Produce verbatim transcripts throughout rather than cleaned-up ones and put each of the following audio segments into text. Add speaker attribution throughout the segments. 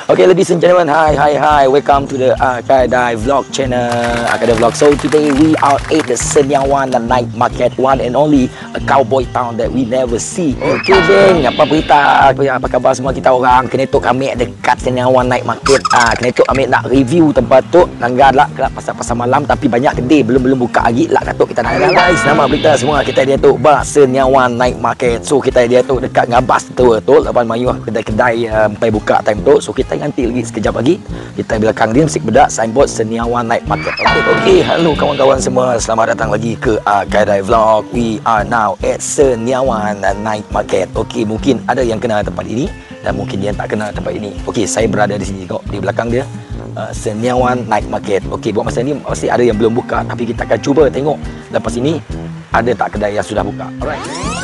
Speaker 1: Okay, ladies and gentlemen, hi, hi, hi. Welcome to the Akadai Vlog channel. Akadai Vlog. So today we are at the Senyawan Night Market, one and only a cowboy town that we never see. Okay, geng. Apa berita? Apa, apa khabar semua kita orang? Kenetuk kami dekat Senyawan Night Market. Ah, kenetuk kami nak review tempat tu. Nanggar lah pasal-pasal malam, tapi banyak kedai belum belum buka lagi lah. Katuk kita nanggar guys. Nama berita semua kita dia tu bah Senyawan Night Market. So kita dia tu dekat ngabas tu tu lapan Mayu kedai-kedai sampai um, buka time tu. So kita nanti lagi sekejap lagi kita belakang dia mesti bedak signboard Senyawan Night Market. Okey, okay, hello kawan-kawan semua, selamat datang lagi ke Akadai Vlog. We are now at Senyawan Night Market. Okey, mungkin ada yang kenal tempat ini dan mungkin dia tak kenal tempat ini. Okey, saya berada di sini tengok di belakang dia uh, Senyawan Night Market. Okey, buat masa ni masih ada yang belum buka, tapi kita akan cuba tengok lepas ini ada tak kedai yang sudah buka. Alright.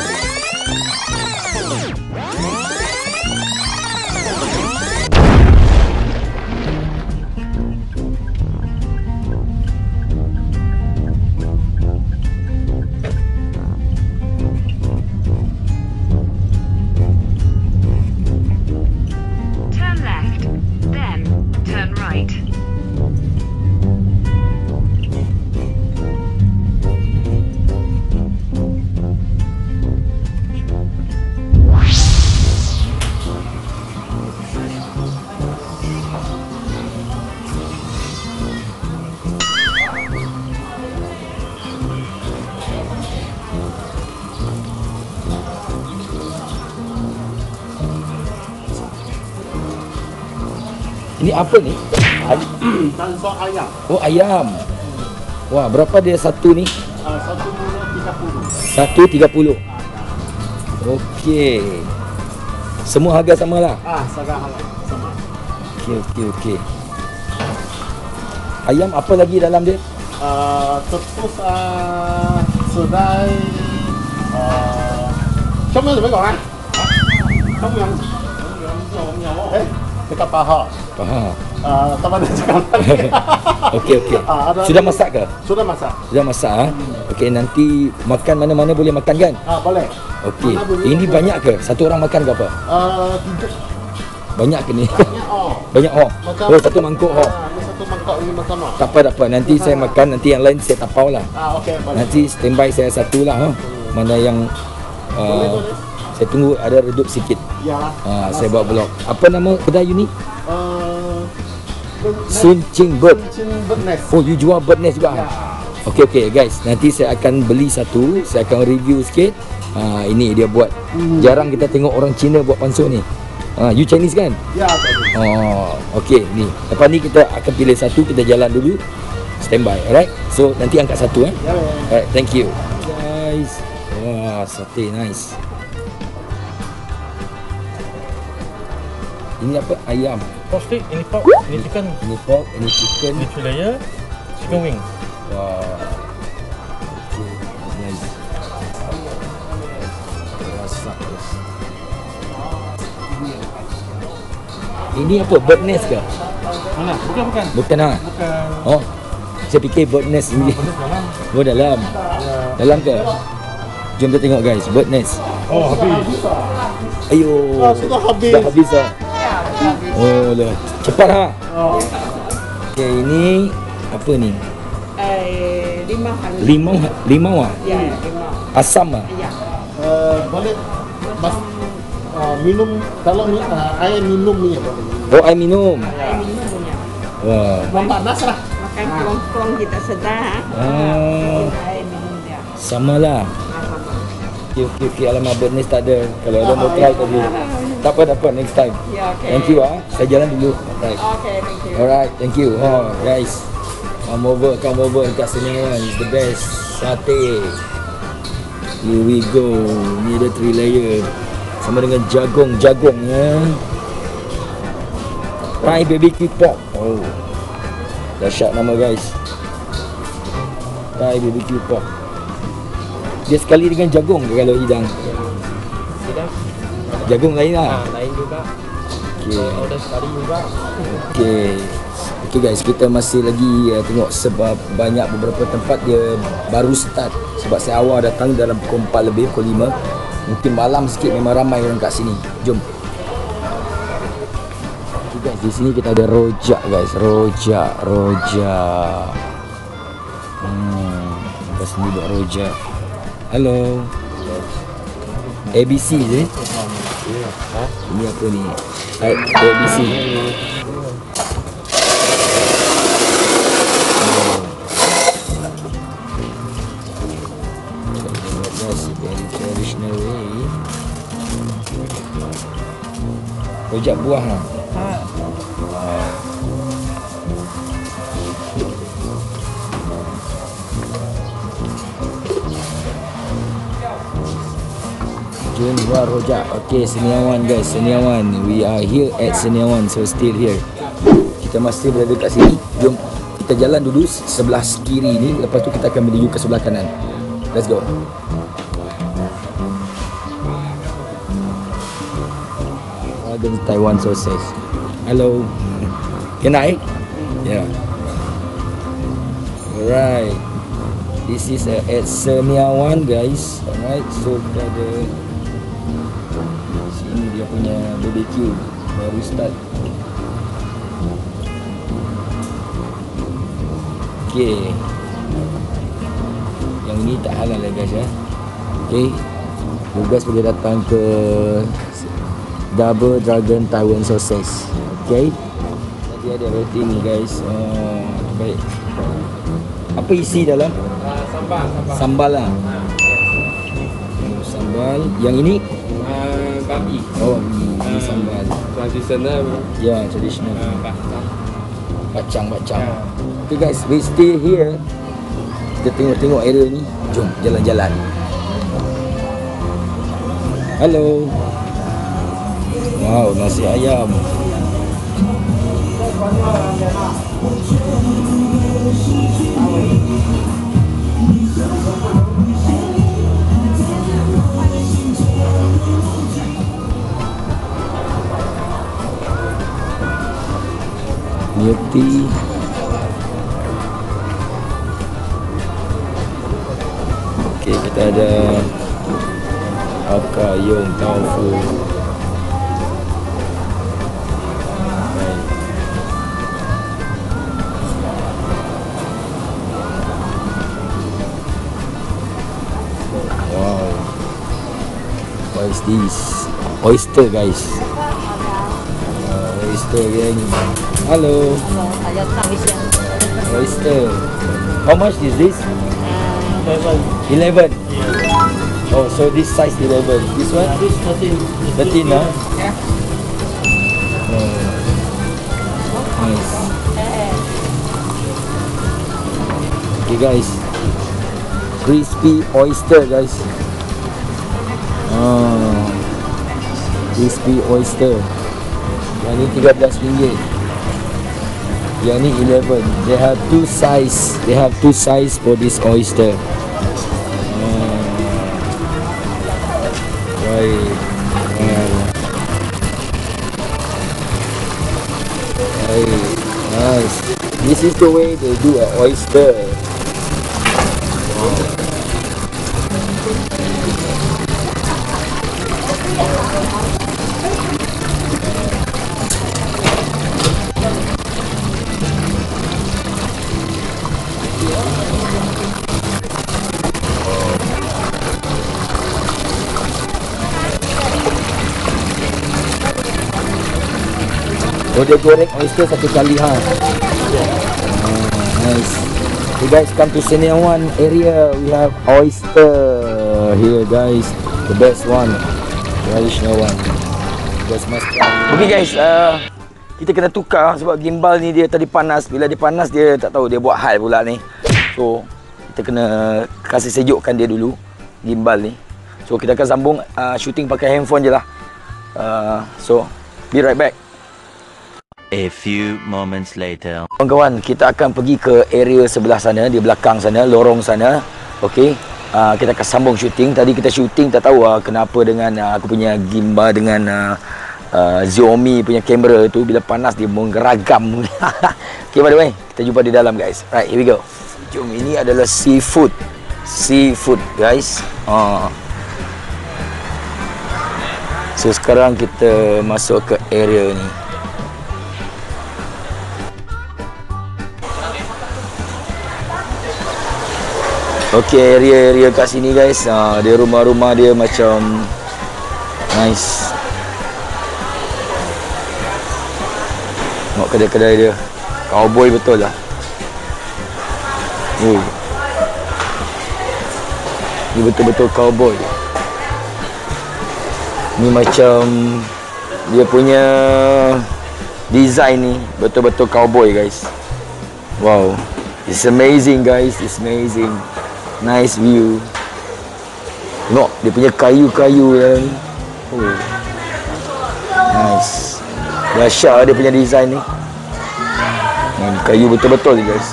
Speaker 1: Ini apa ni?
Speaker 2: Tanso ayam.
Speaker 1: Oh, ayam. Wah, berapa dia satu ni?
Speaker 2: Uh, satu tiga puluh.
Speaker 1: Satu tiga puluh. Okey. Semua harga sama lah.
Speaker 2: Ah, harga sama.
Speaker 1: Okey, okey, okey. Ayam apa lagi dalam dia?
Speaker 2: Uh, terus uh, sedai. Uh, trong miếng 做咩講啊？trong miếng. Eh, dekat paha.
Speaker 1: Paha.
Speaker 2: Uh, tak ada cakap lagi.
Speaker 1: Okey, okey.
Speaker 2: Uh,
Speaker 1: Sudah masak ke?
Speaker 2: Sudah masak.
Speaker 1: Sudah masak ah. Hmm. Okey, nanti makan mana-mana boleh makan kan?
Speaker 2: Ah, boleh.
Speaker 1: Okey. Ini banyak ke? Satu orang makan ke apa?
Speaker 2: Uh, tiga.
Speaker 1: Banyak ke ni?
Speaker 2: Banyak oh.
Speaker 1: Banyak oh.
Speaker 2: Macam
Speaker 1: oh, satu mangkuk oh.
Speaker 2: Ah, ini satu mangkuk ini bersama.
Speaker 1: Tak apa, tak apa. Nanti saya makan, nanti yang lain saya tapau lah.
Speaker 2: Ah, okey, boleh.
Speaker 1: Nanti standby saya satu lah. Oh. Mana yang uh, boleh, boleh. Saya tunggu ada redup sikit.
Speaker 2: Ya.
Speaker 1: Uh, saya buat vlog. Apa nama kedai you ni?
Speaker 2: Uh,
Speaker 1: Sun Ching Bird.
Speaker 2: Sun Ching Bird Nest.
Speaker 1: Oh, you jual bird nest juga?
Speaker 2: Ya.
Speaker 1: Okey, okey guys. Nanti saya akan beli satu. Saya akan review sikit. Uh, ini dia buat. Hmm. Jarang kita tengok orang Cina buat pansuk ni. Uh, you Chinese kan?
Speaker 2: Ya, Chinese.
Speaker 1: Oh, okey ni. Lepas ni kita akan pilih satu, kita jalan dulu. Standby, alright? So nanti angkat satu eh.
Speaker 2: Ya, ya.
Speaker 1: Alright, thank you. Guys. Wah, sate nice. Ini apa? Ayam.
Speaker 3: Pork steak, ini pork, ini chicken.
Speaker 1: Ini pork, ini chicken.
Speaker 3: Ini three layer, chicken wing.
Speaker 1: Wah. Okay, nice. Rasa. Ini apa? Bird nest ke?
Speaker 3: Mana? Bukan, bukan.
Speaker 1: Bukan ah.
Speaker 3: Bukan.
Speaker 1: Oh. Saya fikir bird nest ni.
Speaker 3: Dalam.
Speaker 1: Oh, dalam.
Speaker 3: Ya.
Speaker 1: Dalam ke? Jom kita tengok guys, bird nest.
Speaker 3: Oh, habis.
Speaker 1: Ayo.
Speaker 2: Oh, sudah habis.
Speaker 1: Dah habis ah. Oh, dah. Cepat ha.
Speaker 2: Oh.
Speaker 1: Okey, ini apa ni?
Speaker 4: Eh, limau halus.
Speaker 1: Limau, limau ah.
Speaker 4: Ya, limau.
Speaker 1: Asam ah.
Speaker 4: Ya.
Speaker 2: Uh, boleh mas, uh, minum kalau uh, air minum ni ya boleh.
Speaker 1: Oh, air minum.
Speaker 4: Air minum punya.
Speaker 1: Wah.
Speaker 2: Memanas lah.
Speaker 4: Makan kelong-kelong kita sedar.
Speaker 1: Ah.
Speaker 4: Air minum dia.
Speaker 1: Samalah. Okey, okey, okey. Alamak, bird nest tak ada. Kalau ada mau try tadi. Tak apa, dapat next time.
Speaker 4: Ya, okey.
Speaker 1: Thank you ah. Saya jalan dulu. Right.
Speaker 4: Okey, thank you.
Speaker 1: Alright, thank you. Oh, guys. Come over, come over dekat Senyawan. It's the best sate. Here we go. Ni ada three layer. Sama dengan jagung-jagung ya. Thai B B Q pork. Oh. Dahsyat nama guys. Thai B B Q pork. Dia sekali dengan jagung ke kalau hidang?
Speaker 3: Tidak.
Speaker 1: Jagung lain lah.
Speaker 3: Ah, lain juga.
Speaker 1: Okey.
Speaker 3: Oh, dan sekali juga.
Speaker 1: Okey. Okey guys, kita masih lagi uh, tengok sebab banyak beberapa tempat dia baru start. Sebab saya awal datang dalam pukul empat lebih, pukul lima. Mungkin malam sikit memang ramai orang kat sini. Jom. Okay Guys, di sini kita ada rojak guys, rojak, rojak. Hmm, kita sini buat rojak. Halo. A B C je. Ini apa ni? A B C. Very traditional way. Rojak buah lah. Jun buah rojak. Okay, Seniawan guys, Seniawan. We are here at Seniawan, so still here. Kita masih berada kat sini. Jom kita jalan dulu sebelah kiri ni. Lepas tu kita akan menuju ke sebelah kanan. Let's go. Dragon Taiwan sausage. Hello. Can I? Yeah. Alright. This is uh, at Seniawan guys. Alright. So kita ada sini dia punya B B Q baru start. Okay. Yang ini tak halal lah guys ya. Okay. You guys boleh datang ke Double Dragon Taiwan sausage. Okay. Tadi ada roti ni guys. Oh, baik. Apa isi dalam?
Speaker 3: Uh, sambal, sambal.
Speaker 1: Sambal lah. Oh, sambal. Yang ini?
Speaker 3: Uh, babi.
Speaker 1: Oh, ini uh, sambal.
Speaker 3: Tradisional.
Speaker 1: Ya, yeah, traditional.
Speaker 3: Uh, bacang.
Speaker 1: Bacang, bacang.
Speaker 3: Yeah.
Speaker 1: Okay guys, we stay here. Kita tengok-tengok area ni. Jom jalan-jalan. Hello. Wow, nasi ayam. Milk tea. Okay, kita ada Hakka-Yong tofu. Wow. What is this? Oyster guys. Uh, oyster again. Hello. Oyster. How much is this? eleven. Oh, so this size eleven. This one?
Speaker 2: This thirteen.
Speaker 1: thirteen lah. Oh. Nice. Okay guys. Crispy oyster guys. Ah. Crispy oyster. Yang ni tiga belas ringgit. Yang ni eleven. They have two size. They have two size for this oyster. Ah. Right. Wow. Right. Nice. This is the way they do an oyster. Wow. Oh, dia goreng oyster satu kali ha. Oh, nice. You guys come to Seniawan area. We have oyster here guys. The best one. Traditional one. Guys must try. Okay guys, uh, kita kena tukar sebab gimbal ni dia tadi panas. Bila dia panas dia tak tahu dia buat hal pula ni. So kita kena kasih sejukkan dia dulu gimbal ni. So kita akan sambung uh, shooting pakai handphone je lah. Uh, so be right back.
Speaker 5: A few moments later.
Speaker 1: Kawan-kawan, kita akan pergi ke area sebelah sana, di belakang sana, lorong sana. Okey. Uh, kita akan sambung shooting. Tadi kita shooting tak tahu uh, kenapa dengan uh, aku punya gimbal dengan uh, uh, Xiaomi punya kamera tu bila panas dia menggeragam. Okey, by the way, kita jumpa di dalam guys. Right, here we go. Jom, ini adalah seafood. Seafood guys. Uh. So sekarang kita masuk ke area ni. Okay, area-area kat sini guys, uh, dia rumah-rumah dia macam nice. Tengok kedai-kedai dia, cowboy betul lah. Ui, ni betul-betul cowboy. Ni macam dia punya design ni betul-betul cowboy guys. Wow, it's amazing guys, it's amazing. Nice view. Tengok dia punya kayu-kayu yang oh. Nice. Dahsyat dia punya design ni. Hmm, kayu betul-betul ni guys.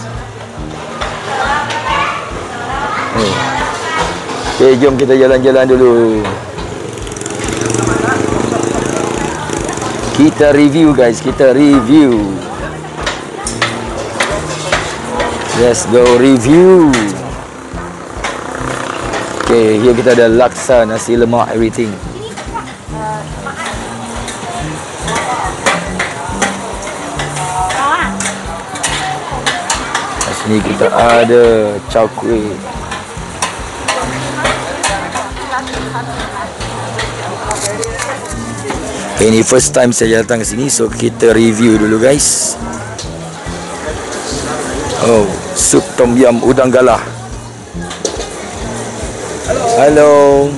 Speaker 1: Oh. Okay, jom kita jalan-jalan dulu. Kita review guys, kita review. Let's go review. Okay, here kita ada laksa, nasi lemak, everything. Kat sini kita ada chao kuih. Okay, ini first time saya datang ke sini, so kita review dulu guys. Oh, sup tom yum udang galah. Hello.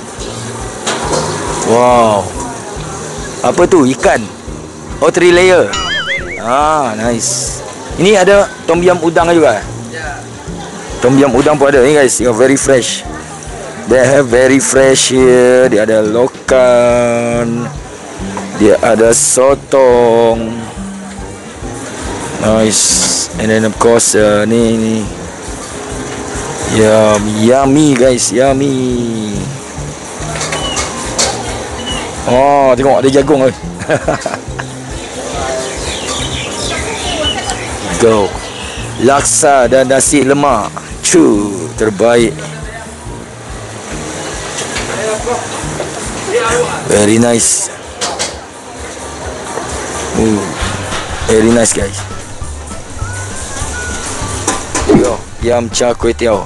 Speaker 1: Wow. Apa tu? Ikan. Oh, three layer. Ah, nice. Ini ada tom yum udang juga. Tom yum udang pun ada ni guys. Yang very fresh. They have very fresh here. Dia ada lokan. Dia ada sotong. Nice. And then of course uh, ni ni. Yum, yummy guys, yummy. Oh, tengok ada jagung oi. Go. Laksa dan nasi lemak. Cu, terbaik. Very nice. Ooh, very nice guys. Yo, yam cha kuih tiao.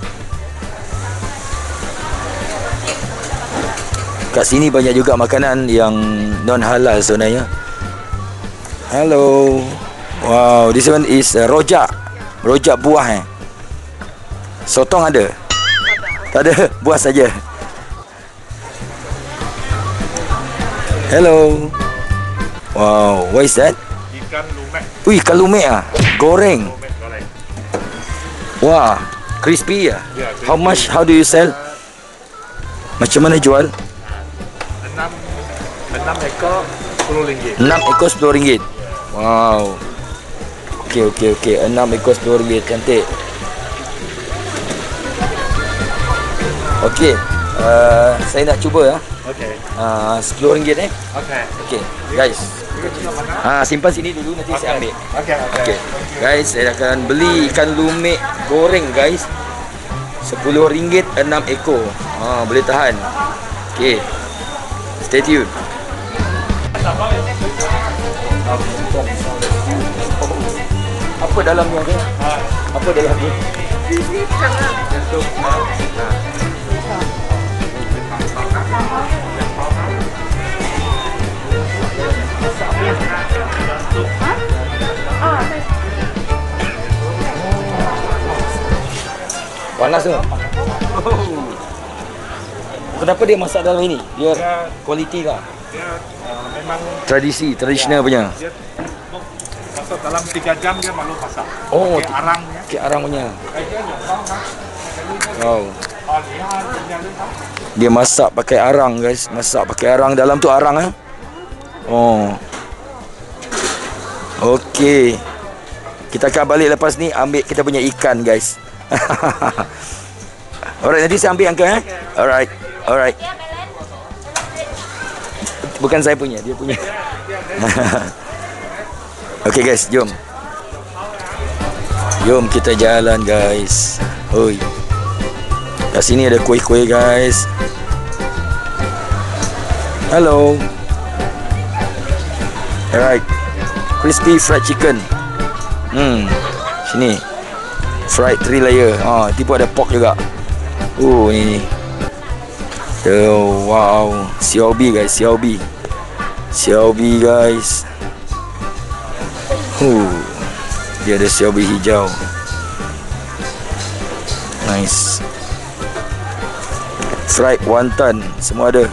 Speaker 1: Kat sini banyak juga makanan yang non halal sebenarnya. Hello. Wow, this one is uh, rojak. Rojak buah eh. Sotong ada? Tak ada, buah saja. Hello. Wow, what is that?
Speaker 6: Ikan lumek.
Speaker 1: Ui, ikan lumek ah. Goreng.
Speaker 6: Lumek goreng.
Speaker 1: Wah, crispy ah.
Speaker 6: Ya, crispy.
Speaker 1: How much? How do you sell? Macam mana jual?
Speaker 6: enam enam ekor sepuluh ringgit.
Speaker 1: enam ekor sepuluh ringgit. Wow. Okey okey okey, enam ekor sepuluh ringgit, cantik. Okey, uh, saya nak cuba ah.
Speaker 6: Okey.
Speaker 1: Uh, sepuluh ringgit eh.
Speaker 6: Okey.
Speaker 1: Okey, guys. Ah, simpan sini dulu nanti okay. saya ambil.
Speaker 6: Okey okey.
Speaker 1: Okey. Guys, saya akan beli ikan lumek goreng guys. sepuluh ringgit enam ekor. Ah, boleh tahan. Okey. Stay tuned. Apa dalamnya ni? Apa dalamnya? Panas ke? Kenapa dia masak dalam ini? Dia kualiti lah.
Speaker 6: Dia uh, memang
Speaker 1: Tradisi, tradisional punya.
Speaker 6: dia masak dalam tiga jam dia malu masak.
Speaker 1: Oh,
Speaker 6: Pakai arangnya.
Speaker 1: Ke arang punya.
Speaker 6: Eh, dia ada arang, kan?
Speaker 1: Wow.
Speaker 6: Oh, dia punya ni, kan?
Speaker 1: Dia masak pakai arang guys. Masak pakai arang. Dalam tu arang eh. Oh. Okey. Kita akan balik lepas ni ambil kita punya ikan guys. Alright, nanti saya ambil angka eh. Alright. Alright. Bukan saya punya, dia punya. Okey guys, jom. Jom kita jalan guys. Oi. Kat sini ada kuih-kuih guys. Hello. Alright. Crispy fried chicken. Hmm. Sini. Fried three layer. Ah, tipu ada pork juga. Oh, ni ni. Oh, wow. Xiaobi guys, Xiaobi. Xiaobi guys. Oh. Dia ada Xiaobi hijau. Nice. Fried wonton, semua ada.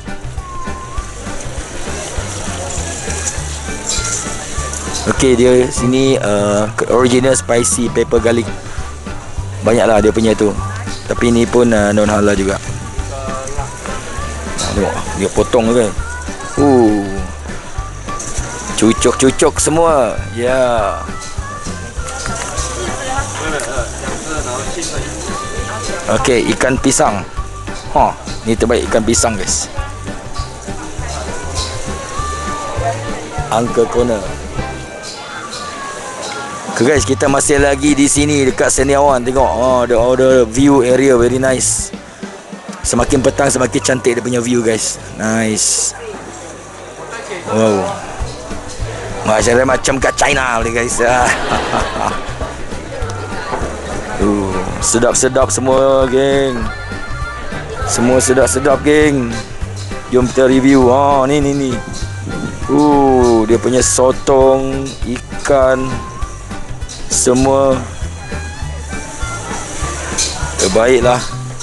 Speaker 1: Okey, dia sini uh, original spicy pepper garlic. Banyaklah dia punya tu. Tapi ni pun uh, non halal juga. Tengok, dia potong kan. Uh. Cucuk-cucuk semua. Ya. Yeah. Okey, ikan pisang. Ha, ni terbaik ikan pisang guys. Uncle Corner. Okay guys, kita masih lagi di sini dekat Seniawan. Tengok, oh, the, oh, the view area very nice. Semakin petang semakin cantik dia punya view guys. Nice. Wow. Macam macam kat China boleh guys. uh, sedap-sedap semua geng. Semua sedap-sedap geng. Jom kita review. Ha, oh, ni ni ni. Uh, dia punya sotong, ikan, semua terbaiklah.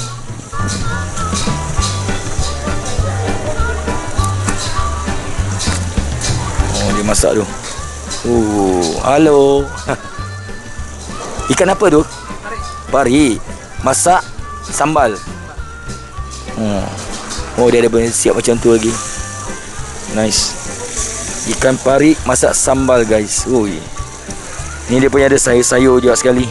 Speaker 1: Oh, dia masak tu. Uh, halo. Ikan apa tu? Pari. Masak sambal. Hmm. Oh, dia ada siap macam tu lagi. Nice. Ikan pari masak sambal guys. Ui. Ni dia punya ada sayur-sayur juga sekali.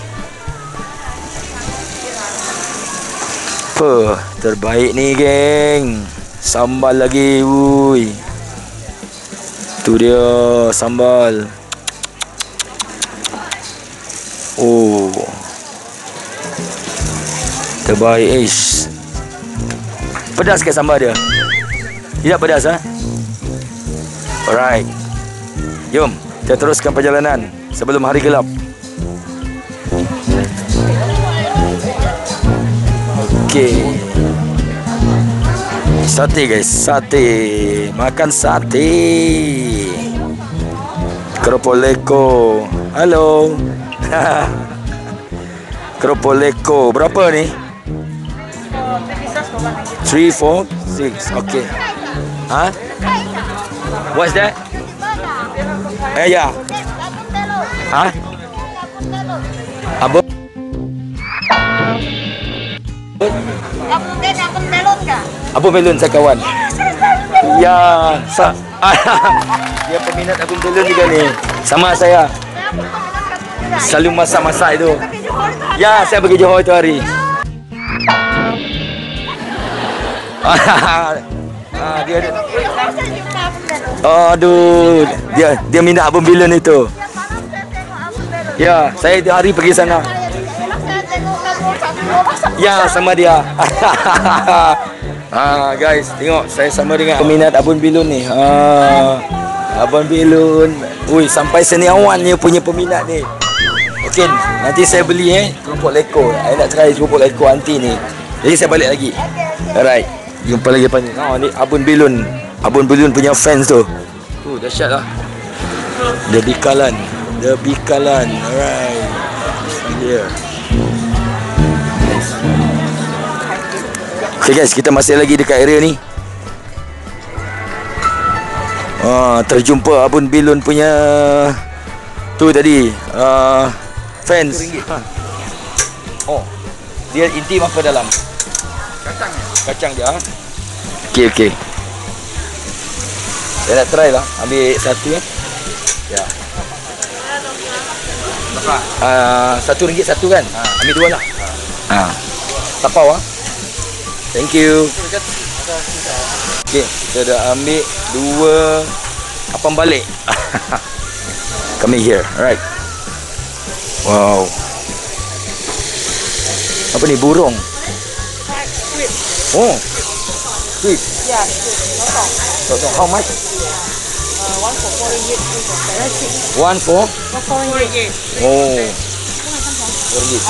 Speaker 1: Apa? Terbaik ni geng. Sambal lagi. Ui. Tu dia sambal. Oh. Terbaik ish. Pedas ke sambal dia? Tidak pedas ha? Alright. Jom kita teruskan perjalanan sebelum hari gelap. Okey. Sate guys, sate. Makan sate. Keropok leko. Halo. Keropok leko. Berapa ni? three, four, six. Okay. Ha? What's that? Eh, ya. Ha? Abang.
Speaker 7: Abang Ben, abang melon kah?
Speaker 1: Abang melon saya kawan. Ya, sa dia peminat abang melon juga ni. Sama saya. Selalu masak-masak itu. Ya, saya pergi Johor itu hari. Ah, dia ada. Aduh, dia dia minat abang melon itu. Ya, saya itu hari pergi sana. Ya, sama dia. Ah, guys, tengok saya sama dengan peminat abang melon ni. Ah, abang melon. Ui, sampai Seniawan ni punya peminat ni. Okey, nanti saya beli eh keropok leko. Saya nak try keropok leko anti ni. Jadi saya balik lagi. Alright. Jumpa lagi depan ni. Oh, ni abang melon. Abang melon punya fans tu. Tu dahsyat lah. Dia bikalan. Dia bikalan. Alright. Dia. Okay guys, kita masih lagi dekat area ni. Ah, terjumpa abang melon punya tu tadi. Ah, fans. Oh. Dia inti apa dalam? Kacang ya? Kacang je. Okey okey. Saya nak try lah. Ambil satu eh. Ya. Berapa? Ah, satu ringgit satu kan? Ha, ambil dua lah. Ha. Tapau ah. Thank you. Okey, kita dah ambil dua apam balik. Come here. Alright. Wow. Apa ni, burung? Oh. Sweet.
Speaker 4: Yeah, sotong.
Speaker 1: Sotong. How much?
Speaker 4: Uh, one for four ringgit, two for seven.
Speaker 1: One for?
Speaker 4: For four ringgit.
Speaker 1: Oh. ringgit.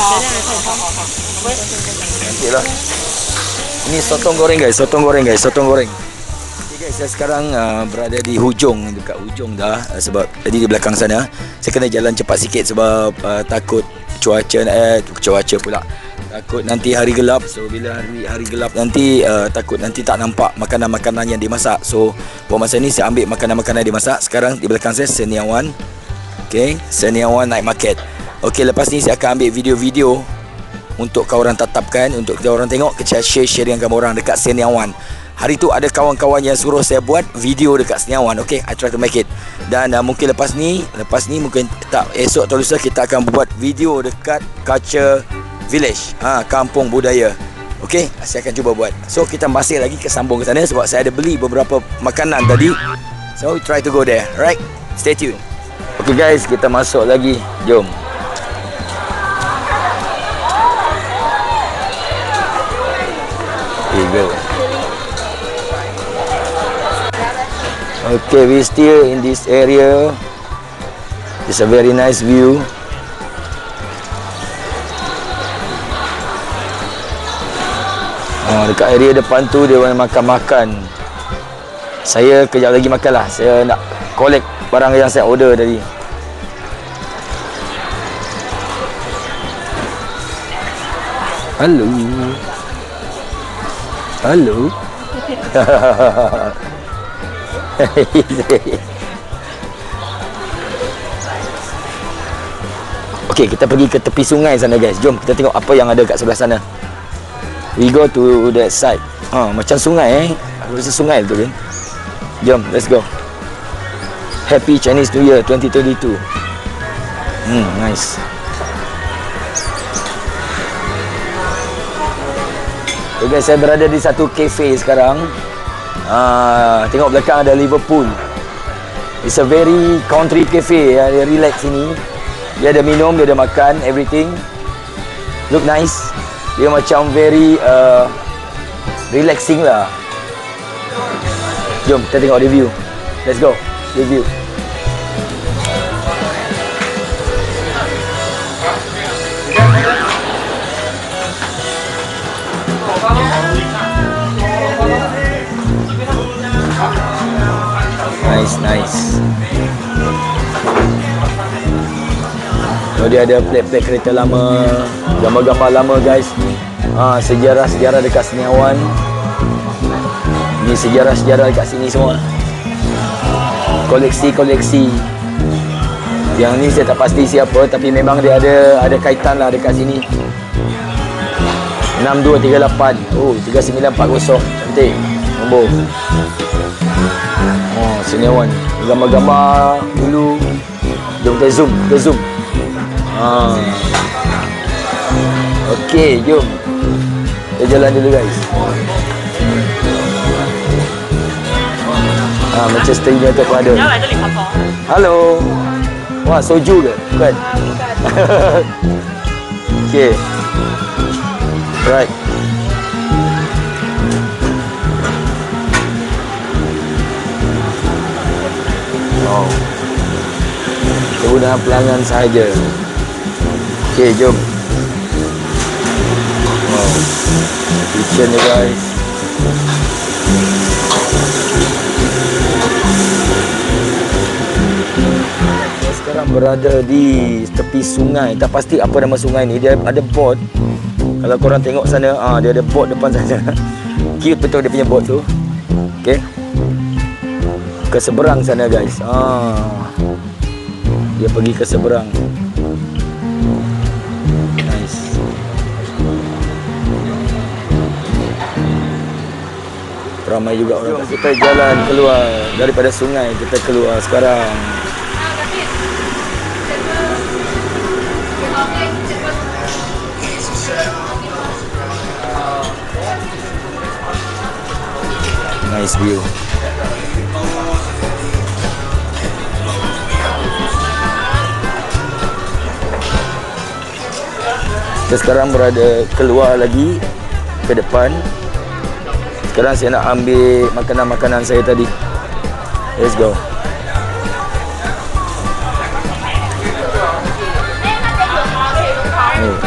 Speaker 1: Okeylah. Ini sotong goreng guys, sotong goreng guys, sotong goreng. Okay guys, saya sekarang uh, berada di hujung, dekat hujung dah uh, sebab tadi di belakang sana saya kena jalan cepat sikit sebab uh, takut cuaca eh cuaca pula. Takut nanti hari gelap. So bila hari hari gelap nanti uh, takut nanti tak nampak makanan-makanan yang dimasak. So buat masa ni saya ambil makanan-makanan yang dimasak. Sekarang di belakang saya Seniawan. Okey, Seniawan Night Market. Okey, lepas ni saya akan ambil video-video untuk kau orang tatapkan, untuk kita orang tengok, kita share-share dengan kamu orang dekat Seniawan. Hari tu ada kawan-kawan yang suruh saya buat video dekat Seniawan. Okey, I try to make it. Dan uh, mungkin lepas ni, lepas ni mungkin tak esok atau lusa kita akan buat video dekat Culture Village, ha, kampung budaya. Okey, saya akan cuba buat. So kita masih lagi kesambung ke sana sebab saya ada beli beberapa makanan tadi. So we try to go there. Right? Stay tuned. Okey guys, kita masuk lagi. Jom. Here we go. Okay, we still in this area. It's a very nice view. Oh, dekat area depan tu dia orang makan-makan. Saya kejap lagi makan lah. Saya nak collect barang yang saya order tadi. Hello. Hello. Okey, kita pergi ke tepi sungai sana guys. Jom kita tengok apa yang ada kat sebelah sana. We go to that side. Ha, macam sungai eh. Aku rasa sungai tu kan. Jom, let's go. Happy Chinese New Year twenty twenty-two. Hmm, nice. Okay guys, saya berada di satu cafe sekarang. Ah, tengok belakang ada Liverpool. It's a very country cafe. Ya, dia relax sini. Dia ada minum, dia ada makan, everything. Look nice. Dia macam very uh, relaxing lah. Jom kita tengok review. Let's go. Review. Nice, nice. So dia ada plate-plate kereta lama, gambar-gambar lama guys. Ha, sejarah-sejarah dekat Seniawan. Ni sejarah-sejarah dekat sini semua. Koleksi-koleksi. Yang ni saya tak pasti siapa, tapi memang dia ada ada kaitan lah dekat sini. enam dua tiga lapan. Oh, tiga sembilan empat kosong. Cantik. Nombor. Oh, Seniawan. Gambar-gambar dulu. Jom kita zoom, kita zoom. Ha. Okey, jom. Kita jalan dulu guys. Ah, Manchester United pun ada. Halo. Wah, soju ke? Bukan. Okey. Right. Oh. Kegunaan pelanggan sahaja. Okey, jom. Wow. Kitchen ni guys. Sekarang berada di tepi sungai. Tak pasti apa nama sungai ni. Dia ada board. Kalau korang tengok sana, ah dia ada board depan sana. Cute betul dia punya board tu. Okey. Ke seberang sana guys. Ah. Dia pergi ke seberang. Nice. Ramai juga orang. Kita jalan keluar daripada sungai. Kita keluar sekarang. Nice view. Kita sekarang berada keluar lagi ke depan. Sekarang saya nak ambil makanan-makanan saya tadi. Let's go. Oh.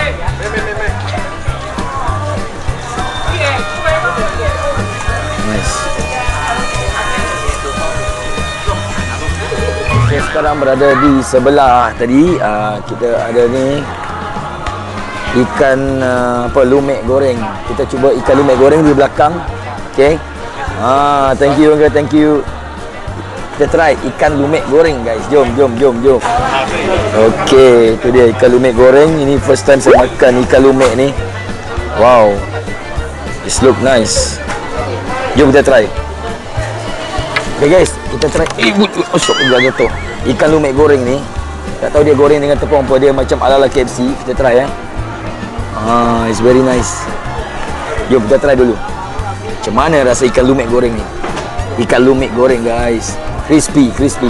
Speaker 1: Saya sekarang berada di sebelah tadi. Uh, kita ada ni ikan uh, apa lumek goreng. Kita cuba ikan lumek goreng di belakang. Okey. Ah, thank you, okay, thank you. Kita try ikan lumek goreng, guys. Jom, jom, jom, jom. Okey, itu dia ikan lumek goreng. Ini first time saya makan ikan lumek ni. Wow. It look nice. Jom kita try. Okay guys, kita try. Eh, oh, syok juga jatuh. Ikan lumek goreng ni. Tak tahu dia goreng dengan tepung apa. Dia macam ala-ala K F C. Kita try eh. Ah, it's very nice. Jom kita try dulu. Macam mana rasa ikan lumek goreng ni? Ikan lumek goreng guys. Crispy, crispy.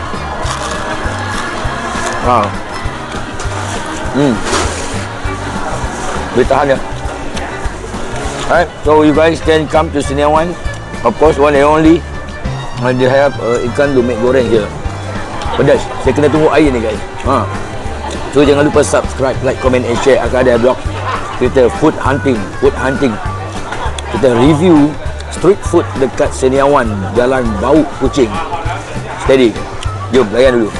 Speaker 1: Wow. Hmm. Boleh tahan ya. Alright, so you guys can come to Seniawan. Of course, one and only. And they have uh, ikan lumek goreng here. Pedas. Saya kena tunggu air ni guys. Ha. So jangan lupa subscribe, like, comment and share. Akan ada blog kita food hunting, food hunting. Kita review street food dekat Seniawan, Jalan Bau Kucing. Steady. Jom layan dulu.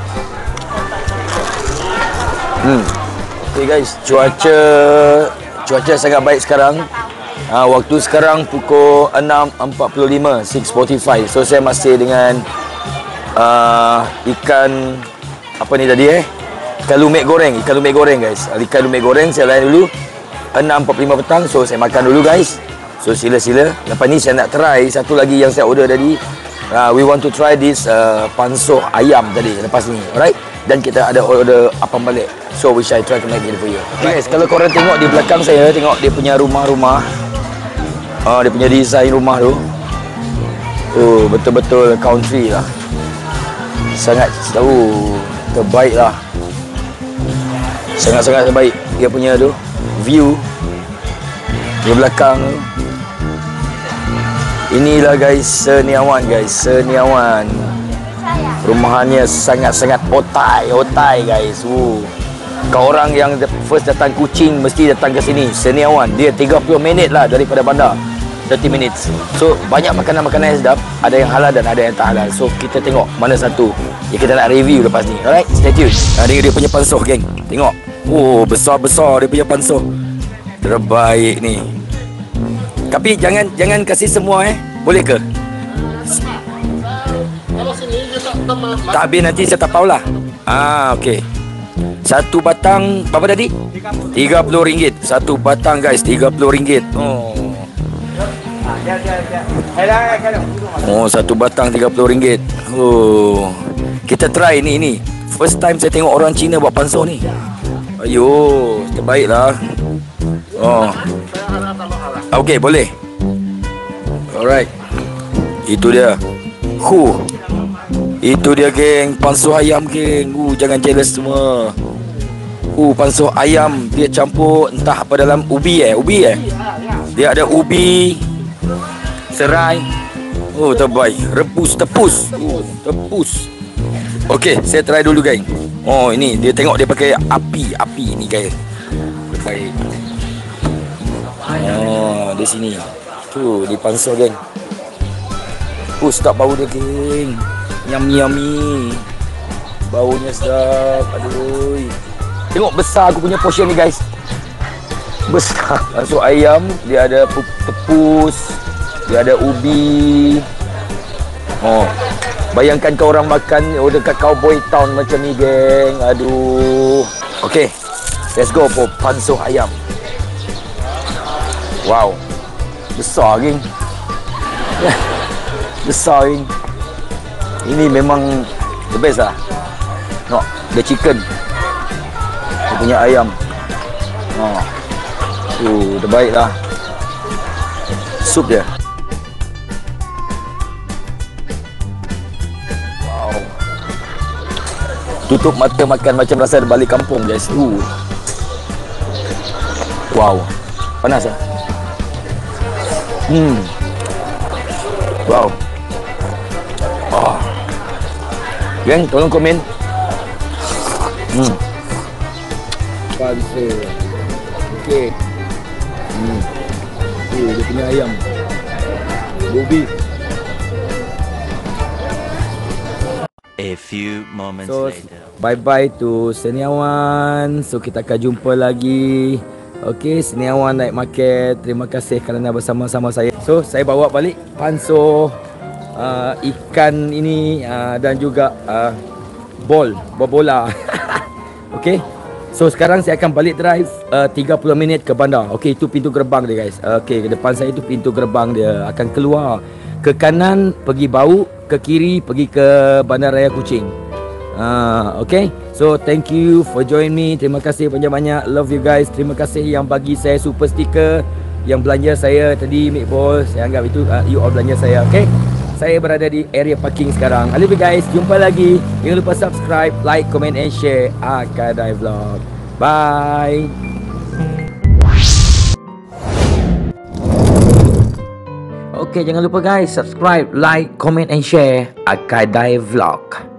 Speaker 1: Hmm. Okay guys, cuaca cuaca sangat baik sekarang. Ha, waktu sekarang pukul enam empat puluh lima, enam forty-five. So saya masih dengan uh, ikan apa ni tadi eh? Ikan lumek goreng, ikan lumek goreng guys. Ikan lumek goreng saya layan dulu. enam empat puluh lima petang. So saya makan dulu guys. So sila-sila. Lepas ni saya nak try satu lagi yang saya order tadi. Uh, we want to try this uh, pansuh ayam tadi lepas ni. Alright? Dan kita ada order apam balik. So we shall try to make it for you. Okay, guys, kalau korang tengok di belakang saya, tengok dia punya rumah-rumah. Ah, dia punya design rumah tu. Oh, betul-betul country lah. Sangat oh, terbaik lah. Sangat-sangat terbaik dia punya tu. View di belakang tu. Inilah guys Seniawan guys, Seniawan. Rumahannya sangat-sangat otai, otai guys. Oh. Kau orang yang first datang Kuching mesti datang ke sini, Seniawan. Dia tiga puluh minit lah daripada bandar. thirty minutes. So banyak makanan-makanan yang sedap. Ada yang halal dan ada yang tak halal. So kita tengok mana satu yang kita nak review lepas ni. Alright, stay tune. Nah, dia, dia punya pansuh geng. Tengok. Oh, besar-besar dia punya pansuh. Terbaik ni. Tapi jangan jangan kasih semua eh. Boleh ke?
Speaker 2: Kalau sini dia tak tambah.
Speaker 1: Tak habis nanti saya tapau lah. Ah, okey. Satu batang berapa tadi? tiga puluh ringgit. Satu batang guys, tiga puluh ringgit. Oh. Oh, satu batang tiga puluh ringgit. Oh. Kita try ni ni. First time saya tengok orang Cina buat pansuh ni. Ayo, terbaiklah. Oh. Okey, boleh. Alright. Itu dia. Hu. Itu dia geng, pansuh ayam geng. Uh, jangan jealous semua. Uh, pansuh ayam dia campur entah apa dalam ubi eh, ubi eh. Dia ada ubi, serai. Oh, terbaik. Rebus tepus. Oh, tepus. Okey, saya try dulu geng. Oh, ini dia tengok dia pakai api, api ni guys. Terbaik. Oh, di sini. Tu, di pansuh geng. Oh, sedap bau dia geng. Yummy yummy. Baunya sedap. Aduh. Tengok besar aku punya portion ni guys. Besar. Masuk ayam, dia ada tepus, dia ada ubi. Oh. Bayangkan kau orang makan oh, dekat Cowboy Town macam ni geng. Aduh. Okey. Let's go for pansuh ayam. Wow. Besar geng. Besar geng. Ini memang the best lah. No, the chicken. Dia punya ayam. Oh. Tu, terbaik lah. Sup dia. Wow. Tutup mata makan macam rasa balik kampung guys. Uh. Wow. Panas lah. Hmm. Wow. Oh. Geng, tolong komen. Hmm. Pansuh. Okey. Hmm. Oh, dia punya ayam. Ubi.
Speaker 5: A few moments
Speaker 1: So
Speaker 5: later.
Speaker 1: bye bye to Seniawan. So kita akan jumpa lagi. Okey, Seniawan Night Market. Terima kasih kerana bersama-sama saya. So saya bawa balik panso uh, ikan ini uh, dan juga uh, bol, bol bola. Okey. So sekarang saya akan balik drive uh, tiga puluh minit ke bandar. Okey, itu pintu gerbang dia guys. Okey, ke depan saya itu pintu gerbang dia. Akan keluar ke kanan pergi Bau, ke kiri pergi ke Bandaraya Kuching. Uh, okay, so thank you for join me. Terima kasih banyak-banyak. Love you guys. Terima kasih yang bagi saya super sticker, yang belanja saya tadi meatball. Saya anggap itu uh, you all belanja saya. Okay, saya berada di area parking sekarang. I love you guys. Jumpa lagi. Jangan lupa subscribe, like, comment and share Akadai Vlog. Bye. Okay, jangan lupa guys, subscribe, like, comment and share Akadai Vlog.